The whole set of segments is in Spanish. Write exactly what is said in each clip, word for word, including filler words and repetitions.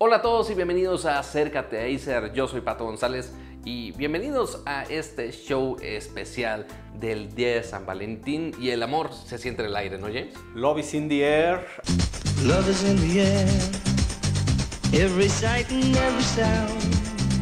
Hola a todos y bienvenidos a Acércate a Acer. Yo soy Pato González y bienvenidos a este show especial del día de San Valentín. Y el amor se siente en el aire, ¿no, James? Love is in the air. Love is in the air. Every sight and every sound.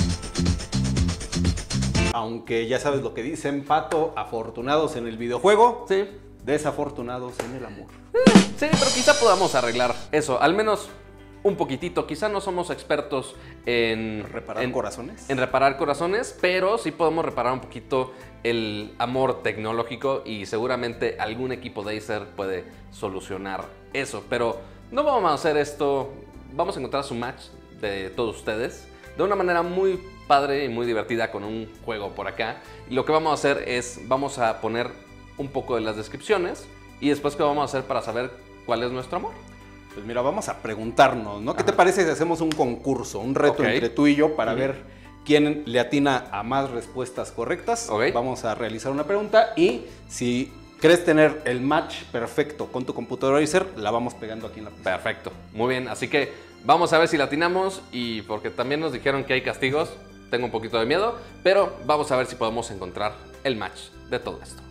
Aunque ya sabes lo que dicen, Pato, afortunados en el videojuego, Sí. desafortunados en el amor. Sí, pero quizá podamos arreglar eso, al menos un poquitito. Quizá no somos expertos en ¿Reparar en, corazones? En reparar corazones, pero sí podemos reparar un poquito el amor tecnológico y seguramente algún equipo de Acer puede solucionar eso. Pero no vamos a hacer esto, vamos a encontrar su match de todos ustedes de una manera muy padre y muy divertida con un juego por acá. Y lo que vamos a hacer es, vamos a poner un poco de las descripciones y después qué vamos a hacer para saber cuál es nuestro amor. Pues mira, vamos a preguntarnos, ¿no? ¿Qué te parece si hacemos un concurso, un reto Ok. entre tú y yo para Ujú. ver quién le atina a más respuestas correctas? Ok. Vamos a realizar una pregunta y si crees tener el match perfecto con tu computadora Acer, la vamos pegando aquí en la pista. Perfecto, muy bien, así que vamos a ver si la atinamos y porque también nos dijeron que hay castigos, tengo un poquito de miedo, pero vamos a ver si podemos encontrar el match de todo esto.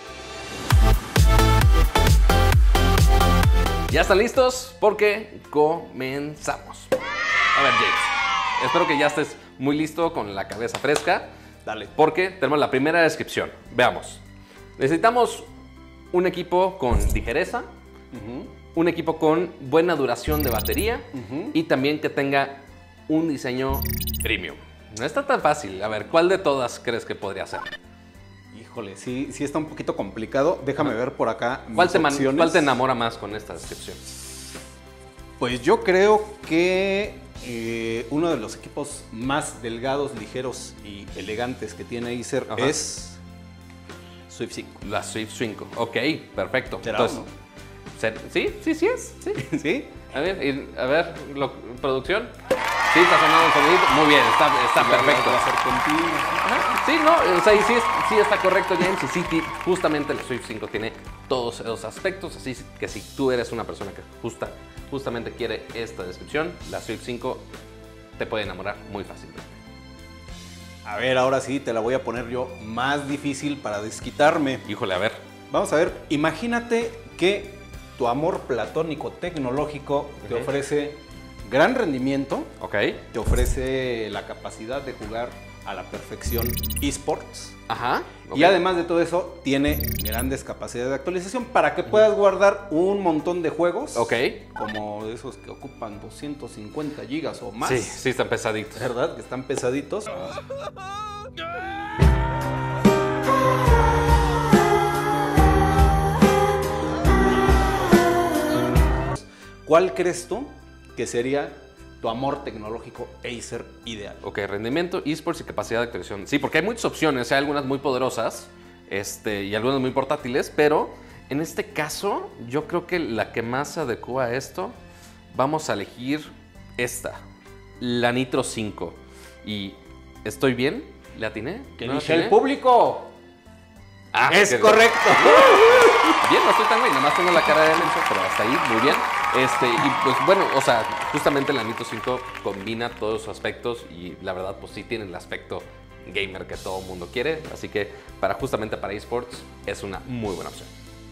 ¿Ya están listos? Porque comenzamos. A ver, James, espero que ya estés muy listo con la cabeza fresca, Dale. porque tenemos la primera descripción. Veamos. Necesitamos un equipo con ligereza, Ujú. un equipo con buena duración de batería Ujú. y también que tenga un diseño premium. No está tan fácil. A ver, ¿cuál de todas crees que podría ser? Híjole, sí, sí está un poquito complicado. Déjame ver por acá ¿Cuál mis te, man- opciones. ¿Cuál te enamora más con esta descripción? Pues yo creo que eh, uno de los equipos más delgados, ligeros y elegantes que tiene Acer Ajá. es Swift cinco. La Swift cinco. Ok, perfecto. ¿Será Entonces, o no? ¿ser- ¿sí? ¿Sí, sí es? Sí. ¿Sí? A ver, y- a ver, lo- producción. Sí, está sonando el sonidito. Muy bien, está, está perfecto. Va a ser continuo. Ajá, sí, no, o sea, y sí, es- sí está correcto, James, y sí, ti- justamente la Swift cinco tiene todos esos aspectos, así que si tú eres una persona que justa, justamente quiere esta descripción, la Swift cinco te puede enamorar muy fácilmente. A ver, ahora sí te la voy a poner yo más difícil para desquitarme. Híjole, a ver. Vamos a ver, imagínate que tu amor platónico tecnológico te Ujú. ofrece gran rendimiento, Ok. te ofrece la capacidad de jugar a la perfección esports. Ajá. ok. Y además de todo eso, tiene grandes capacidades de actualización para que puedas guardar un montón de juegos. Ok. Como esos que ocupan doscientos cincuenta gigas o más. Sí, sí están pesaditos. ¿Verdad? Que están pesaditos. ¿Cuál crees tú que sería tu amor tecnológico Acer ideal? Ok, rendimiento, esports y capacidad de actualización. Sí, porque hay muchas opciones, hay algunas muy poderosas este, y algunas muy portátiles, pero en este caso yo creo que la que más se adecua a esto, vamos a elegir esta, la Nitro cinco. Y ¿estoy bien? ¿Le atiné? Que ¿No dice atiné? el público. Ah, Es que- correcto. Bien, no estoy tan güey, nada más tengo la cara de menso, pero hasta ahí, muy bien. Este, y pues bueno, o sea, justamente la Nitro cinco combina todos sus aspectos y la verdad, pues sí tiene el aspecto gamer que todo el mundo quiere. Así que para justamente para esports es una muy buena opción.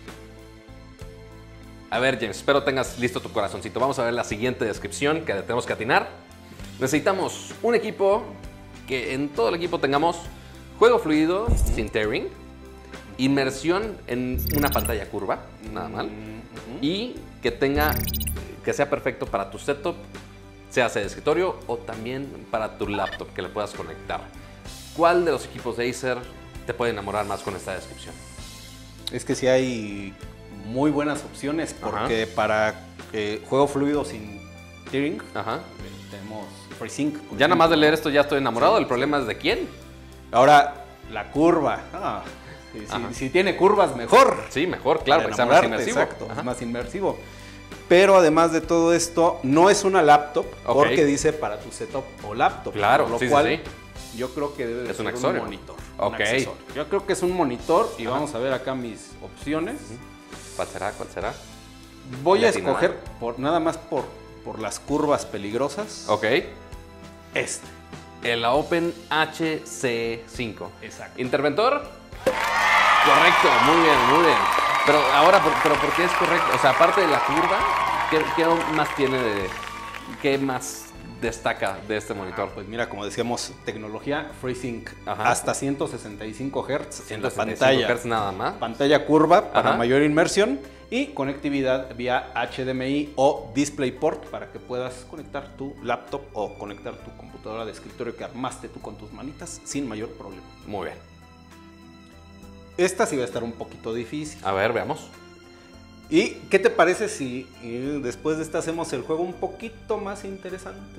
A ver, James, espero tengas listo tu corazoncito. Vamos a ver la siguiente descripción que tenemos que atinar. Necesitamos un equipo que en todo el equipo tengamos juego fluido sin tearing, inmersión en una pantalla curva, nada mal, y que tenga, que sea perfecto para tu setup, sea de escritorio o también para tu laptop que le puedas conectar. ¿Cuál de los equipos de Acer te puede enamorar más con esta descripción? Es que sí hay muy buenas opciones porque para eh, juego fluido sin tearing Ajá. eh, tenemos FreeSync. por Ya nada más de ejemplo. leer esto ya estoy enamorado. Sí, El problema es de quién. Ahora, la curva. Ah, si, si- Ajá. si tiene curvas, mejor. Sí, mejor, claro, Para porque sea más enamorarte, inmersivo. Exacto, Ajá. es más inmersivo. Pero además de todo esto, no es una laptop Ok. porque dice para tu setup o laptop. Claro, por lo sí, sí, cual sí. yo creo que debe de Es un ser accesorio. un monitor. Ok. un accesorio. Yo creo que es un monitor y Ajá. vamos a ver acá mis opciones. ¿Cuál será? ¿Cuál será? Voy a Le atinará. escoger por nada más por por las curvas peligrosas. Ok. Este. El Open H C cinco. Exacto. ¿Interventor? Correcto, muy bien, muy bien. Pero ahora, ¿por, pero ¿por qué es correcto? O sea, aparte de la curva, ¿qué, qué más tiene de... ¿Qué más destaca de este monitor? Ah, pues mira, como decíamos, tecnología FreeSync. Ajá. Hasta ciento sesenta y cinco hertz en la ciento sesenta y cinco pantalla. hertz nada más. Pantalla curva para Ajá. mayor inmersión y conectividad vía H D M I o DisplayPort para que puedas conectar tu laptop o conectar tu computadora de escritorio que armaste tú con tus manitas sin mayor problema. Muy bien. Esta sí va a estar un poquito difícil. A ver, veamos. ¿Y qué te parece si eh, después de esta hacemos el juego un poquito más interesante?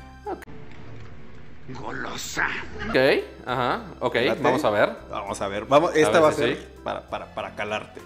Golosa. Ok, ajá, ok, Espérate. vamos a ver. Vamos a ver. Vamos, esta ver va a si ser sí. para, para, para calarte.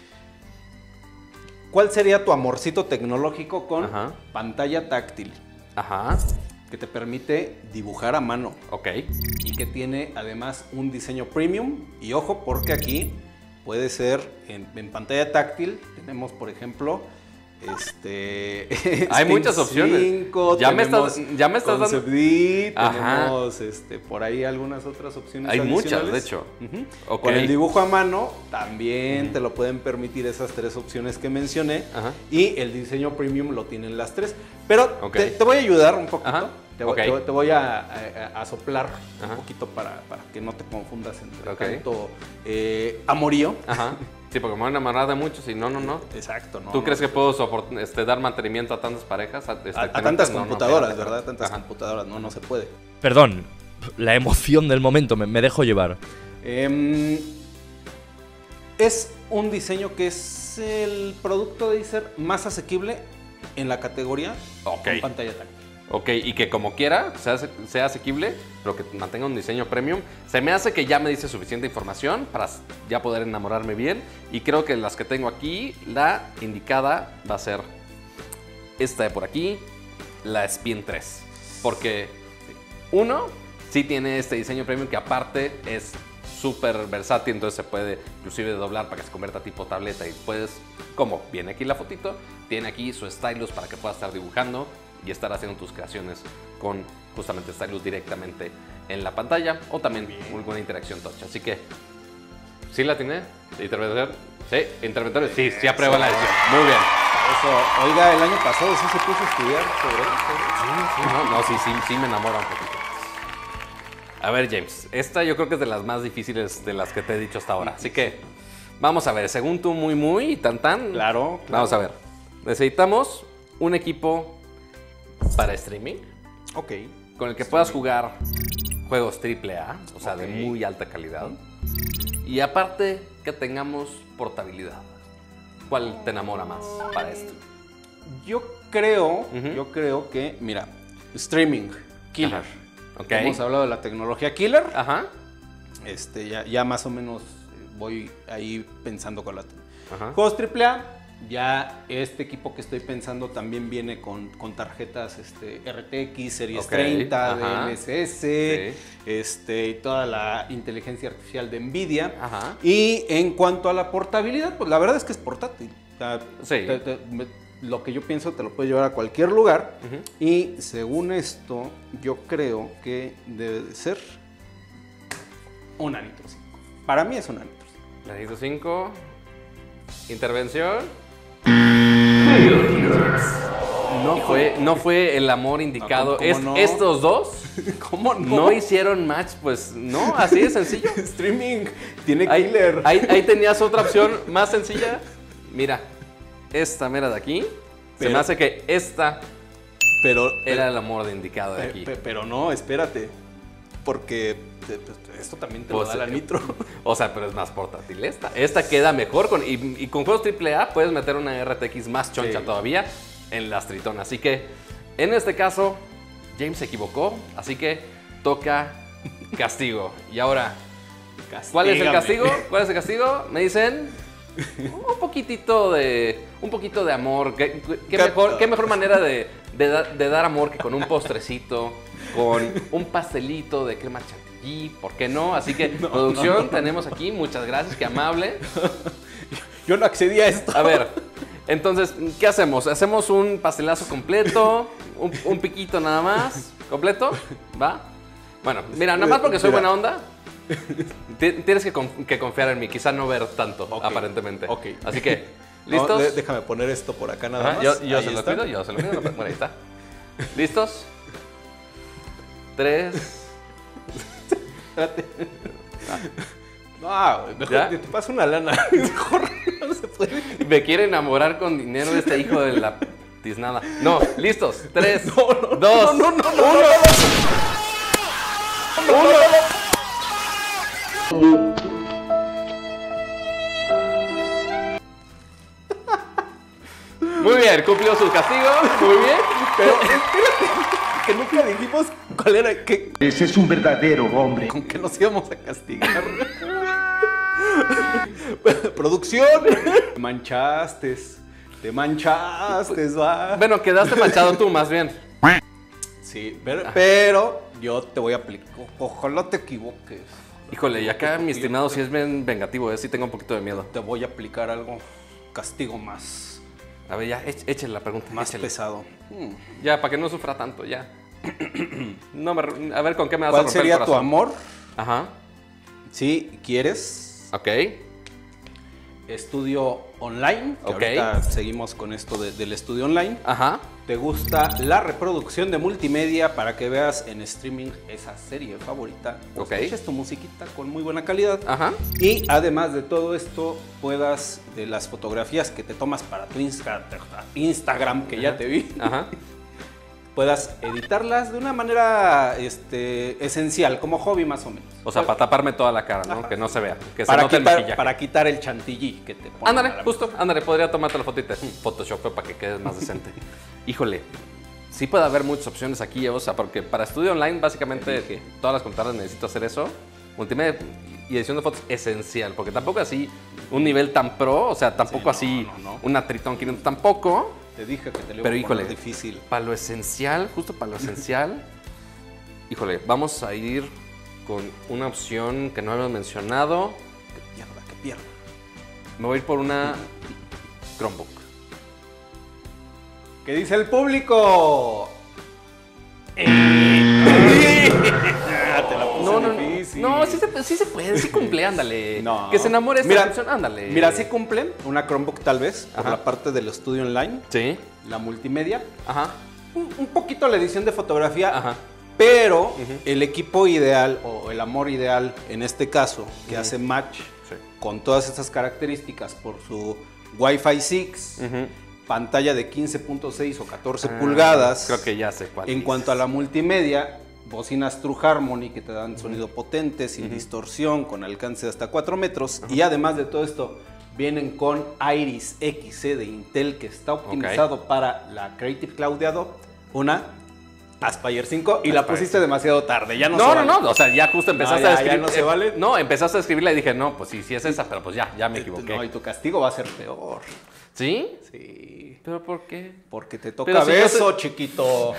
¿Cuál sería tu amorcito tecnológico con Ajá. pantalla táctil? Ajá, Que te permite dibujar a mano ok. y que tiene además un diseño premium. Y ojo, porque aquí puede ser en, en pantalla táctil. Tenemos, por ejemplo, este. Hay muchas opciones. cinco, Ya me estás- tenemos ya me estás dando- Concept D, Ajá. tenemos este, por ahí algunas otras opciones. Hay muchas, adicionales. de hecho. Ujú. Ok. Con el dibujo a mano también te lo pueden permitir esas tres opciones que mencioné. Ajá. Y el diseño premium lo tienen las tres. Pero Ok. te, te voy a ayudar un poquito. Ajá. Te, voy- Ok. te voy- te voy a, a- a soplar Ajá. un poquito para, para que no te confundas entre Ok. tanto eh, amorío. Ajá. Sí, porque me van a enamorar de muchos y no, no, no. Exacto, ¿no? ¿Tú no, crees que puedo soport- este, dar mantenimiento a tantas parejas? A, este, a, a que no- tantas no, no, computadoras, espérate, ¿verdad? espérate. Tantas Ajá. computadoras, no, no se puede. Perdón, la emoción del momento, me, me dejo llevar. Em, es un diseño que es el producto de Acer más asequible en la categoría Ok. con pantalla táctil. Ok, y que como quiera sea, sea asequible, pero que mantenga un diseño premium. Se me hace que ya me dice suficiente información para ya poder enamorarme bien. Y creo que las que tengo aquí, la indicada va a ser esta de por aquí, la Spin tres. Porque uno, sí tiene este diseño premium que aparte es súper versátil, entonces se puede inclusive doblar para que se convierta tipo tableta y puedes, como viene aquí la fotito, tiene aquí su stylus para que puedas estar dibujando y estar haciendo tus creaciones con justamente stylus directamente en la pantalla o también alguna interacción touch. Así que, ¿sí la tiene? ¿Interventor? Sí, interventores. Sí, sí aprueba la decisión. Muy bien. Eso, oiga, el año pasado sí se puso a estudiar sobre esto. Sí, no, no, sí, sí, sí me enamora un poquito. A ver, James, esta yo creo que es de las más difíciles de las que te he dicho hasta ahora. Así que, vamos a ver, según tú, muy, muy, tan, tan. Claro, claro. Vamos a ver. Necesitamos un equipo para streaming Ok. con el que puedas jugar juegos triple A, o sea, de Ok. muy alta calidad. Y aparte, que tengamos portabilidad. ¿Cuál te enamora más para esto? Yo creo, Ujú. yo creo que, mira, streaming, killer. Ajá. Ok. Hemos hablado de la tecnología killer. Ajá. Este, ya, ya más o menos eh, voy ahí pensando con la... Ajá. Juegos triple A, ya este equipo que estoy pensando también viene con, con tarjetas este, R T X, Series Ok, treinta, ajá. D L S S, Sí. este, y toda la inteligencia artificial de NVIDIA. Ajá. Y en cuanto a la portabilidad, pues la verdad es que es portátil. O sea, Sí. te- te- me- lo que yo pienso te lo puedes llevar a cualquier lugar. Ujú. Y según esto, yo creo que debe de ser una Nitro cinco. Para mí es una Nitro cinco. La Nitro cinco. Intervención. No fue, no fue el amor indicado. No, ¿cómo Es- no? Estos dos ¿Cómo no hicieron match, pues no, así de sencillo. Streaming tiene Ahí, killer. ahí- ahí tenías otra opción más sencilla. Mira, esta mera de aquí. Se Pero- me hace que esta pero, era el amor de indicado de pe- aquí. pe- pero no, espérate. Porque te- te- esto también te Pues, lo da la eh, Nitro. O sea, pero es más portátil esta. Esta queda mejor con, y, y con juegos triple A puedes meter una R T X más choncha Sí. todavía en las Triton. Así que en este caso, James se equivocó. Así que toca castigo. Y ahora, ¿cuál es el Castígame. castigo? ¿Cuál es el castigo? Me dicen un poquitito de un poquito de amor. ¿Qué, qué Cat- mejor, qué mejor manera de, de da- de dar amor que con un postrecito, con un pastelito de crema chantilly? ¿Por qué no? Así que, producción, tenemos aquí. Muchas gracias, qué amable. Yo no accedí a esto. A ver, Entonces, ¿qué hacemos? ¿Hacemos un pastelazo completo? ¿Un, un piquito nada más? ¿Completo? ¿Va? Bueno, mira, nada más porque soy buena onda, tienes que, con, que confiar en mí. Quizá no ver tanto, okay. aparentemente. Ok. Así que, ¿listos? No, déjame poner esto por acá nada Ajá, más. Yo, yo se está. lo pido, yo se lo pido. Bueno, ahí está. ¿Listos? Tres. Espérate. No, mejor ¿Ya? te paso una lana. Mejor no se puede. Me quiere enamorar con dinero de este hijo de la tiznada. No, listos. Tres, No, no, dos, no, no, no, uno. no, no, no, no, no. Muy bien, cumplió su castigo. Muy bien. Pero espérate, que nunca dijimos cuál era, que, Ese es un verdadero hombre. con que nos íbamos a castigar. Producción. Te manchaste, te manchaste, va. Bueno, quedaste manchado tú, más bien. Sí, pero, pero yo te voy a aplicar. Ojalá te equivoques. Híjole, y acá mi estimado sí es bien vengativo, ¿eh? Sí tengo un poquito de miedo. Te voy a aplicar algo, castigo más, A ver, ya, éch- échale la pregunta. más échale. pesado. Hmm. Ya, para que no sufra tanto, ya. No me, a ver, ¿con qué me vas a ¿Cuál romper el sería tu corazón? amor? Ajá, Si quieres ok. estudio online, que Ok. ahorita seguimos con esto de- del estudio online. Ajá. ¿Te gusta la reproducción de multimedia para que veas en streaming esa serie favorita? O Ok. escuches tu musiquita con muy buena calidad. Ajá. Y además de todo esto, puedas, de las fotografías que te tomas para tu Insta- Instagram, que ya te vi, Ajá. puedas editarlas de una manera este, esencial, como hobby más o menos. O sea, para taparme toda la cara, ¿no? Que no se vea. Que se para, note el quitar, maquillaje. para quitar el chantilly que te ponen. Ándale, a la- justo, ándale, podría tomarte la fotita. Photoshop para que quedes más decente. Híjole, sí puede haber muchas opciones aquí, o sea, porque para estudio online, básicamente, todas las computadoras necesito hacer eso. Multimedia y edición de fotos esencial, porque tampoco así un nivel tan pro, o sea, tampoco Sí, no, así no, no. una Triton quinientos, tampoco. Te dije que te lo iba Pero a poner híjole, difícil. para lo esencial, justo para lo esencial, híjole, vamos a ir con una opción que no hemos mencionado. Que pierda, que pierda. Me voy a ir por una Chromebook. ¿Qué dice el público? Ah, te la puse No, no, difícil. no, sí se, sí se puede, sí cumple, ándale. No. Que se enamore esta Mira, opción, ándale. Mira, sí cumplen una Chromebook tal vez, por Ajá. la parte del estudio online, Sí, la multimedia, ajá, un, un poquito la edición de fotografía, ajá. pero el equipo ideal o el amor ideal en este caso, que hace match Sí. con todas estas características por su Wi-Fi seis, Ujú. pantalla de quince punto seis o catorce Ah, pulgadas. Creo que ya sé cuál. En dices. cuanto a la multimedia, bocinas True Harmony que te dan sonido potente, sin distorsión, con alcance de hasta cuatro metros. Y además de todo esto, vienen con Iris X C de Intel que está optimizado para la Creative Cloud de Adobe. Una Aspire cinco y la Aspire pusiste demasiado tarde. Ya no No, se no, vale. no, o sea, ya justo empezaste No, ya- a escribir. ya no se vale. No, empezaste a escribirla y dije, no, pues sí, sí es esa, pero pues ya, ya me equivoqué. No, y tu castigo va a ser peor. ¿Sí? Sí. ¿Pero por qué? Porque te toca Pero si yo beso, te- chiquito.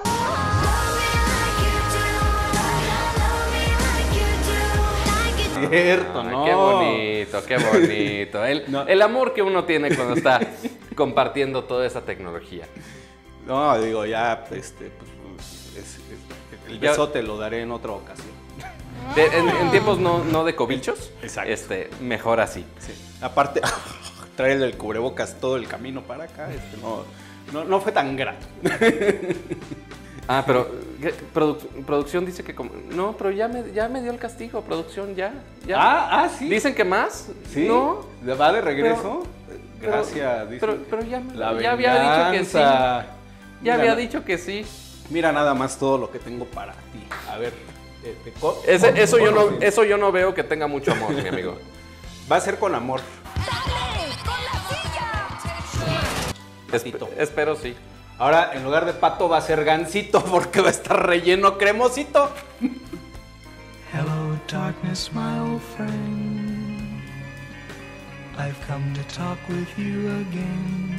Cierto, Ay, ¿no? Qué bonito, qué bonito. El, No. el amor que uno tiene cuando está compartiendo toda esa tecnología. No, digo, ya, este, pues, es- es- el Ya- besote lo daré en otra ocasión. De- en, en tiempos no, no de cobilchos, Exacto. este, mejor así. Sí. Aparte, traer el cubrebocas todo el camino para acá, este, no, no, no fue tan grato. Ah, pero ¿qué? Produ- producción dice que... como- no, pero ya me, ya me dio el castigo, producción, ya. ya. Ah, ah, sí. ¿Dicen que más? ¿Sí? No. ¿Va de regreso? Pero- Gracias. dicen Pero, que- pero ya, me- La ya había dicho que sí. venganza. Ya Mira, había na- dicho que sí. Mira nada más todo lo que tengo para ti. A ver, eh, te co- Ese- eso, yo no, Sí. eso yo no veo que tenga mucho amor, mi amigo. Va a ser con amor. Esp- espero sí. Ahora, en lugar de pato, va a ser gansito porque va a estar relleno cremosito. Hello, darkness, my old friend. I've come to talk with you again.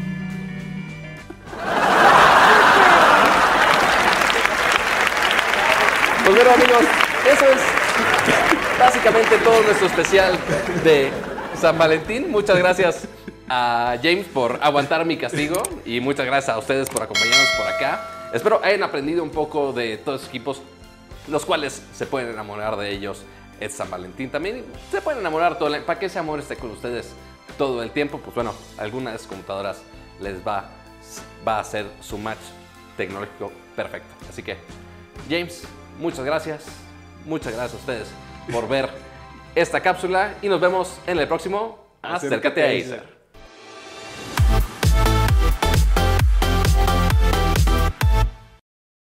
Pues bueno, amigos, eso es básicamente todo nuestro especial de San Valentín. Muchas gracias a James por aguantar mi castigo y muchas gracias a ustedes por acompañarnos por acá. Espero hayan aprendido un poco de todos los equipos, los cuales se pueden enamorar de ellos. Es San Valentín también, se pueden enamorar todo el año. ¿Para que ese amor esté con ustedes todo el tiempo? Pues bueno, algunas computadoras les va, va a hacer su match tecnológico perfecto. Así que, James, muchas gracias. Muchas gracias a ustedes por ver esta cápsula y nos vemos en el próximo Acércate a Acer.